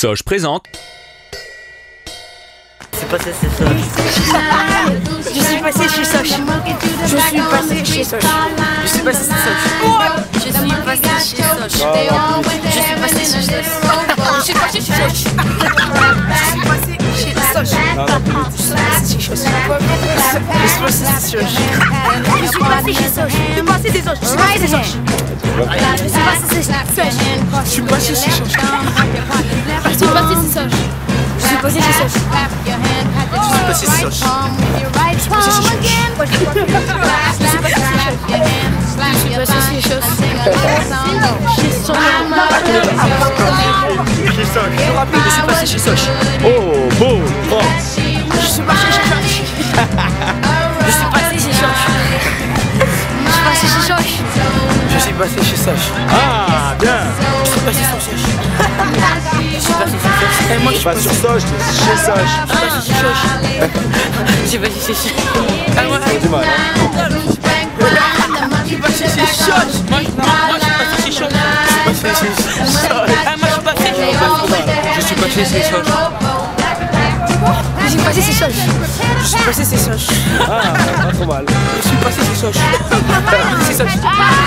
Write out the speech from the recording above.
Soch présente. C'est passé chez Soch. Je suis passé chez Soch. Je suis passé chez Soch. Je suis passé chez Soch. Je suis passé chez Soch. Je suis passé chez Soch. Je suis passé chez Soch. Oh, beau, propre. Je suis passé chez Soch. Je suis passé chez Soch. Je suis passé chez Soch. Ah, bien. Je suis passé sur Soch. Je suis passé sur Soch. Et moi je suis Pas sur Soch, chez Soch. Je suis passé chez Soch. Ah, moi, C'est du mal. je suis passé chez Soch. Moi je suis passé chez Soch. Je suis passé chez Soch. Ah, moi je suis passé chez Soch. Je suis passé chez Soch. Je suis passé chez Soch. Je suis passé chez Soch. Ah, pas trop mal. Je suis passé chez Soch. C'est Soch.